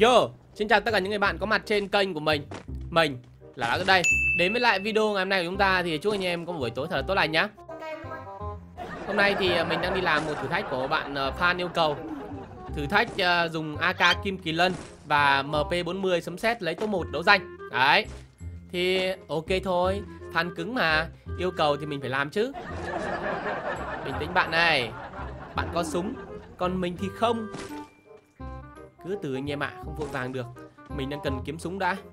Yo, xin chào tất cả những người bạn có mặt trên kênh của mình. Mình là Lão đây. Đến với lại video ngày hôm nay của chúng ta thì chúc anh em có một buổi tối thật là tốt lành nhá. Hôm nay thì mình đang đi làm một thử thách của bạn fan yêu cầu. Thử thách dùng AK Kim Kỳ Lân và MP40 sấm sét lấy top 1 đấu danh. Đấy. Thì ok thôi, fan cứng mà, yêu cầu thì mình phải làm chứ. Bình tĩnh bạn này. Bạn có súng, còn mình thì không. Cứ từ anh em ạ, không vội vàng được. Mình đang cần kiếm súng đã.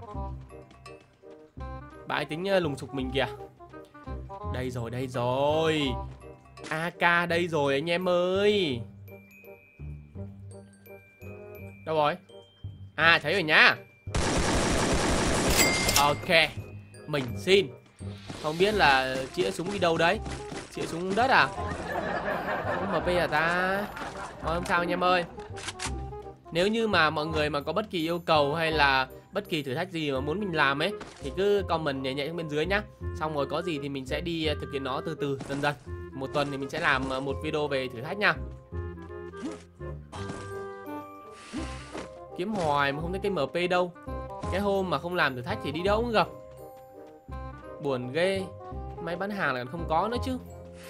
Bạn ấy tính lùng sục mình kìa. Đây rồi, đây rồi. AK đây rồi anh em ơi. Đâu rồi? À, thấy rồi nhá. Ok, mình xin. Không biết là chĩa súng đi đâu đấy. Chĩa súng đất à? Không MP à ta? Thôi không sao anh em ơi. Nếu như mà mọi người mà có bất kỳ yêu cầu hay là bất kỳ thử thách gì mà muốn mình làm ấy thì cứ comment nhẹ nhẹ xuống bên dưới nhá. Xong rồi có gì thì mình sẽ đi thực hiện nó từ từ dần dần. Một tuần thì mình sẽ làm một video về thử thách nha. Kiếm hoài mà không thấy cái MP đâu. Cái hôm mà không làm thử thách thì đi đâu cũng gặp. Buồn ghê. Máy bán hàng là không có nữa chứ.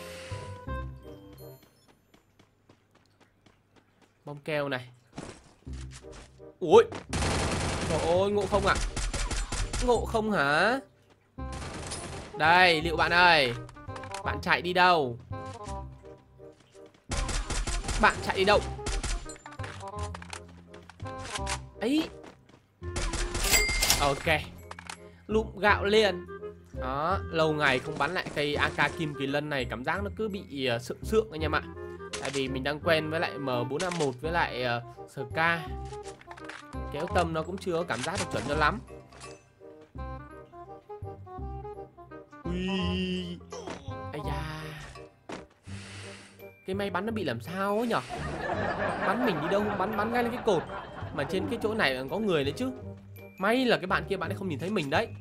Bom keo này. Ui. Trời ơi, ngộ không ạ? Ngộ không hả? Đây, liệu bạn ơi. Bạn chạy đi đâu? Bạn chạy đi đâu? Ấy. Ok. Lụm gạo liền. Đó, lâu ngày không bắn lại cây AK Kim Kỳ Lân này, cảm giác nó cứ bị sượng sượng anh em ạ. Tại vì mình đang quen với lại M451 với lại SK. Kéo tâm nó cũng chưa có cảm giác được chuẩn cho lắm. Ui. Ây da. Cái máy bắn nó bị làm sao ấy nhở? Bắn mình đi đâu không bắn ngay lên cái cột. Mà trên cái chỗ này có người đấy chứ. May là cái bạn kia bạn ấy không nhìn thấy mình đấy.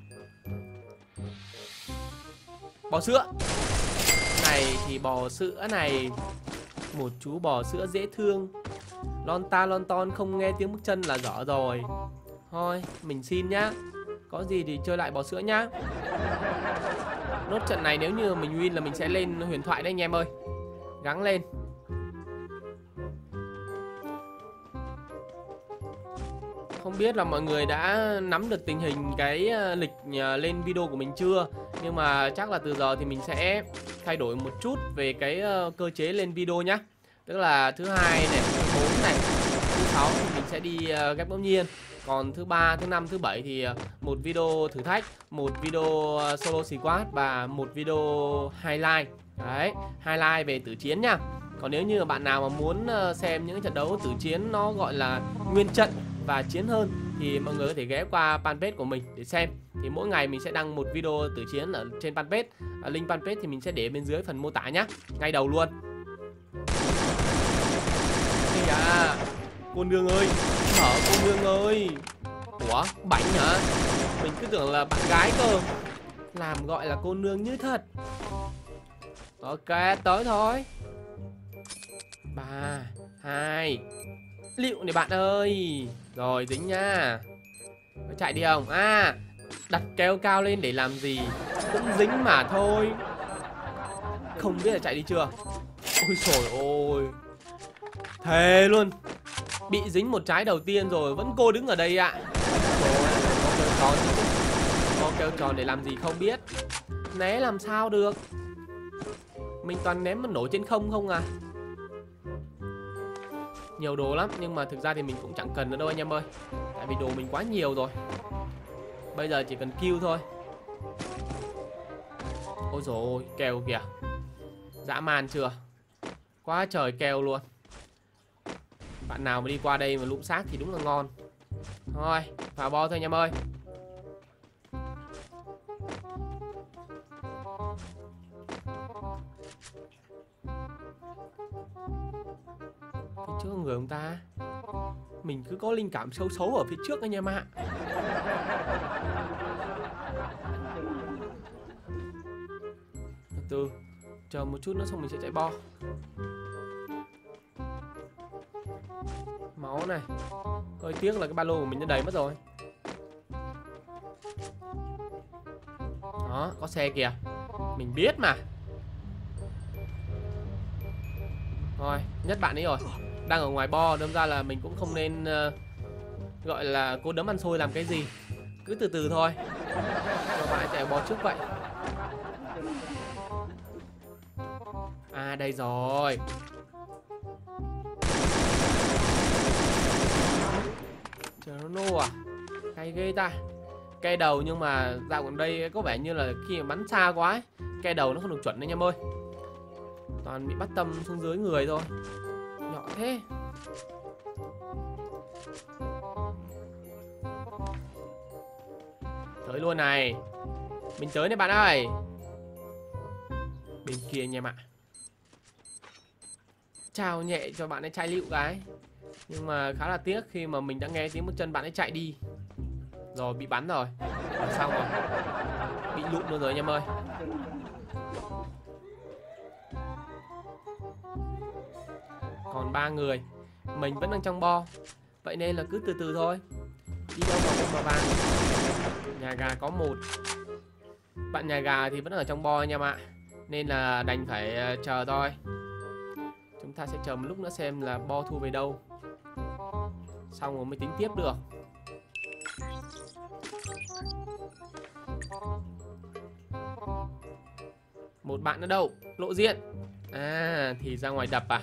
Bò sữa. Này thì bò sữa này. Một chú bò sữa dễ thương. Lon ta lon ton không nghe tiếng bước chân là dở rồi. Thôi mình xin nhá. Có gì thì chơi lại bò sữa nhá. Nốt trận này nếu như mình win là mình sẽ lên huyền thoại đấy anh em ơi. Gắng lên. Không biết là mọi người đã nắm được tình hình cái lịch lên video của mình chưa. Nhưng mà chắc là từ giờ thì mình sẽ thay đổi một chút về cái cơ chế lên video nhá. Tức là thứ hai này, thứ 4 này, thứ 6 thì mình sẽ đi ghép ngẫu nhiên. Còn thứ 3, thứ 5, thứ 7 thì một video thử thách, một video solo squad và một video highlight. Đấy, highlight về tử chiến nha. Còn nếu như bạn nào mà muốn xem những trận đấu tử chiến nó gọi là nguyên trận và chiến hơn thì mọi người có thể ghé qua fanpage của mình để xem. Thì mỗi ngày mình sẽ đăng một video tử chiến ở trên fanpage. Link fanpage thì mình sẽ để bên dưới phần mô tả nhá. Ngay đầu luôn. Ây da, cô nương ơi, mở cô nương ơi. Ủa, bánh hả? Mình cứ tưởng là bạn gái cơ. Làm gọi là cô nương như thật. Ok, tới thôi. 3, 2. Liệu này bạn ơi. Rồi, dính nha. Có chạy đi không? À, đặt kéo cao lên để làm gì? Cũng dính mà thôi. Không biết là chạy đi chưa. Ôi trời ơi. Thề luôn. Bị dính một trái đầu tiên rồi. Vẫn cô đứng ở đây ạ. Có kêu tròn để làm gì không biết. Né làm sao được. Mình toàn ném mà nổ trên không không à. Nhiều đồ lắm. Nhưng mà thực ra thì mình cũng chẳng cần nữa đâu anh em ơi. Tại vì đồ mình quá nhiều rồi. Bây giờ chỉ cần kill thôi. Ôi dồi ôi, kèo kìa. Dã man chưa. Quá trời kèo luôn. Bạn nào mà đi qua đây mà lụm xác thì đúng là ngon. Thôi, vào bo thôi anh em ơi. Phía trước người ông ta. Mình cứ có linh cảm xấu xấu ở phía trước anh em ạ. Từ chờ một chút nữa xong mình sẽ chạy bo. Máu này. Hơi tiếc là cái ba lô của mình đã đầy mất rồi. Đó, có xe kìa. Mình biết mà. Thôi, nhất bạn ấy rồi. Đang ở ngoài bo, đâm ra là mình cũng không nên gọi là cố đấm ăn xôi làm cái gì. Cứ từ từ thôi. Cho bạn ấy chạy bo trước vậy. À đây rồi. Cherno à? Hay ghê ta. Cây đầu nhưng mà dạo gần đây có vẻ như là khi mà bắn xa quá ấy, cây đầu nó không được chuẩn đấy anh em ơi. Toàn bị bắt tâm xuống dưới người thôi. Nhỏ thế. Tới luôn này. Mình tới này bạn ơi. Bên kia anh em ạ. Chào nhẹ cho bạn ấy chai lựu cái. Nhưng mà khá là tiếc khi mà mình đã nghe tiếng bước chân bạn ấy chạy đi. Rồi bị bắn rồi. Xong rồi. Bị lụm luôn rồi anh em ơi. Còn 3 người. Mình vẫn đang trong bo. Vậy nên là cứ từ từ thôi. Đi đâu mà không vào vàng. Nhà gà có 1. Bạn nhà gà thì vẫn ở trong bo anh em ạ. Nên là đành phải chờ thôi. Chúng ta sẽ chờ một lúc nữa xem là bo thu về đâu. Xong rồi mới tính tiếp được. Một bạn ở đâu? Lộ diện. À thì ra ngoài đập à.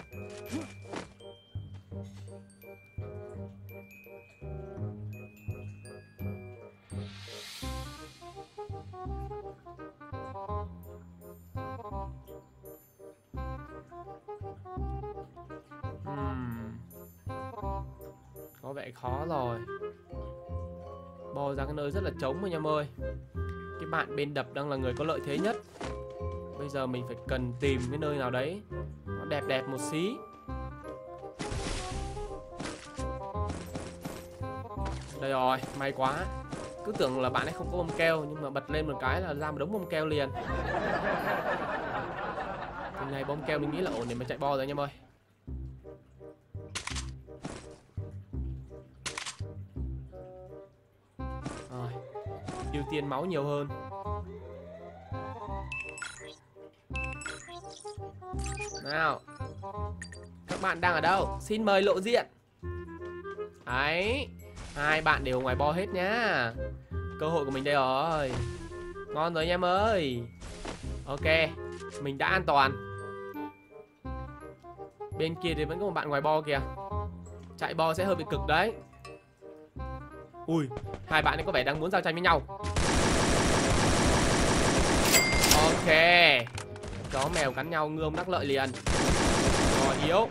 Có vẻ khó rồi. Bò ra cái nơi rất là trống anh em ơi. Cái bạn bên đập đang là người có lợi thế nhất. Bây giờ mình phải cần tìm cái nơi nào đấy nó đẹp đẹp một xí. Đây rồi, may quá. Cứ tưởng là bạn ấy không có bom keo, nhưng mà bật lên một cái là ra một đống bom keo liền. Cái này bom keo mình nghĩ là ổn để mà chạy bo rồi anh em ơi. Rồi, ưu tiên máu nhiều hơn. Nào, các bạn đang ở đâu? Xin mời lộ diện. Đấy, 2 bạn đều ngoài bo hết nhá. Cơ hội của mình đây rồi. Ngon rồi anh em ơi. Ok, mình đã an toàn. Bên kia thì vẫn có một bạn ngoài bo kìa. Chạy bo sẽ hơi bị cực đấy. Ui, 2 bạn ấy có vẻ đang muốn giao tranh với nhau. Ok, chó mèo cắn nhau ngư ông đắc lợi liền. Rồi yếu.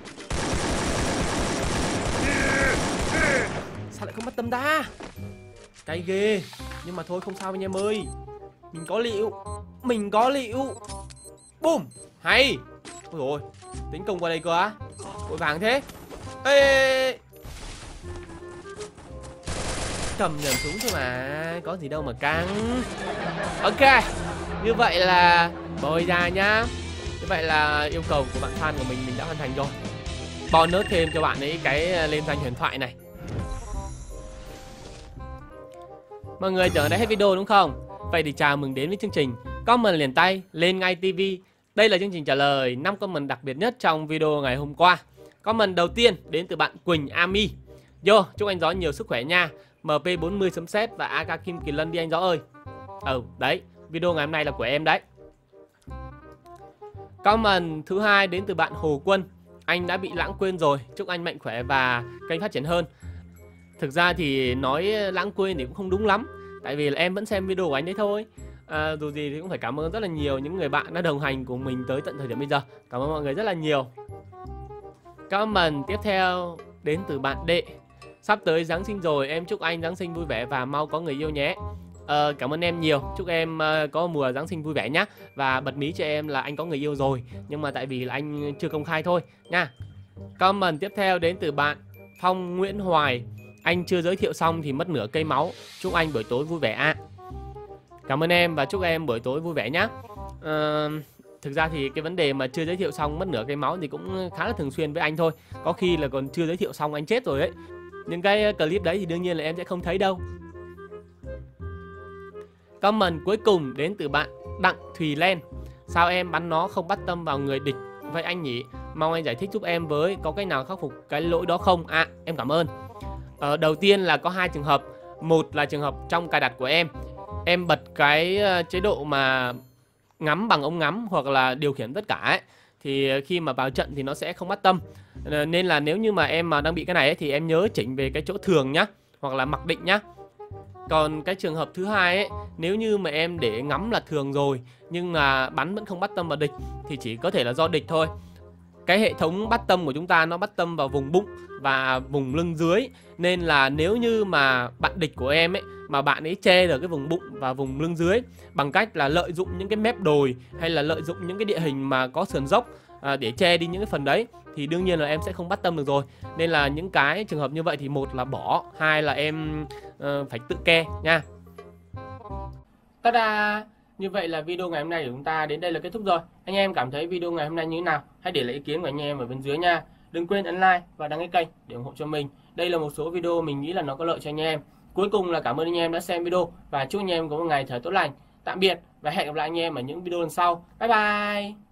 Sao lại không bắt tâm ta? Cái ghê. Nhưng mà thôi không sao anh em ơi. Mình có liệu. Mình có liệu. Bùm. Hay. Ôi dồi, tính công qua đây cơ á. Vội vàng thế. Ê. Cầm nhầm súng thôi mà. Có gì đâu mà căng. Ok. Như vậy là bồi ra nhá. Như vậy là yêu cầu của bạn fan của mình đã hoàn thành rồi. Bonus thêm cho bạn ấy cái lên danh huyền thoại này. Mọi người tưởng đã hết video đúng không? Vậy thì chào mừng đến với chương trình Comment liền tay lên ngay TV. Đây là chương trình trả lời 5 comment đặc biệt nhất trong video ngày hôm qua. Comment đầu tiên đến từ bạn Quỳnh Ami. Yo, chúc anh Gió nhiều sức khỏe nha. MP40 sấm sét và AK Kim Kỳ Lân đi anh Gió ơi. Đấy, video ngày hôm nay là của em đấy. Comment thứ hai đến từ bạn Hồ Quân. Anh đã bị lãng quên rồi, chúc anh mạnh khỏe và kênh phát triển hơn. Thực ra thì nói lãng quên thì cũng không đúng lắm. Tại vì là em vẫn xem video của anh đấy thôi. Dù gì thì cũng phải cảm ơn rất là nhiều những người bạn đã đồng hành cùng mình tới tận thời điểm bây giờ. Cảm ơn mọi người rất là nhiều. Comment tiếp theo đến từ bạn Đệ. Sắp tới Giáng sinh rồi, em chúc anh Giáng sinh vui vẻ và mau có người yêu nhé. Cảm ơn em nhiều. Chúc em có mùa Giáng sinh vui vẻ nhá. Và bật mí cho em là anh có người yêu rồi, nhưng mà tại vì là anh chưa công khai thôi nha. Comment tiếp theo đến từ bạn Phong Nguyễn Hoài. Anh chưa giới thiệu xong thì mất nửa cây máu. Chúc anh buổi tối vui vẻ ạ. Cảm ơn em và chúc em buổi tối vui vẻ nhá. Thực ra thì cái vấn đề mà chưa giới thiệu xong mất nửa cây máu thì cũng khá là thường xuyên với anh thôi. Có khi là còn chưa giới thiệu xong anh chết rồi ấy. Những cái clip đấy thì đương nhiên là em sẽ không thấy đâu. Comment cuối cùng đến từ bạn Đặng Thùy Len. Sao em bắn nó không bắt tâm vào người địch vậy anh nhỉ? Mong anh giải thích giúp em với, có cách nào khắc phục cái lỗi đó không? Em cảm ơn. Đầu tiên là có 2 trường hợp. Một là trường hợp trong cài đặt của em bật cái chế độ mà ngắm bằng ống ngắm hoặc là điều khiển tất cả ấy, thì khi mà vào trận thì nó sẽ không bắt tâm. Nên là nếu như mà em mà đang bị cái này ấy, thì em nhớ chỉnh về cái chỗ thường nhá, hoặc là mặc định nhá. Còn cái trường hợp thứ hai ấy, nếu như mà em để ngắm là thường rồi nhưng mà bắn vẫn không bắt tâm vào địch thì chỉ có thể là do địch thôi. Cái hệ thống bắt tâm của chúng ta nó bắt tâm vào vùng bụng và vùng lưng dưới. Nên là nếu như mà bạn địch của em ấy mà bạn ấy che được cái vùng bụng và vùng lưng dưới bằng cách là lợi dụng những cái mép đồi hay là lợi dụng những cái địa hình mà có sườn dốc để che đi những cái phần đấy, thì đương nhiên là em sẽ không bắt tâm được rồi. Nên là những cái trường hợp như vậy thì một là bỏ, hai là em phải tự ke nha. Ta-da! Như vậy là video ngày hôm nay của chúng ta đến đây là kết thúc rồi. Anh em cảm thấy video ngày hôm nay như thế nào? Hãy để lại ý kiến của anh em ở bên dưới nha. Đừng quên ấn like và đăng ký kênh để ủng hộ cho mình. Đây là một số video mình nghĩ là nó có lợi cho anh em. Cuối cùng là cảm ơn anh em đã xem video và chúc anh em có một ngày thật tốt lành. Tạm biệt và hẹn gặp lại anh em ở những video lần sau. Bye bye!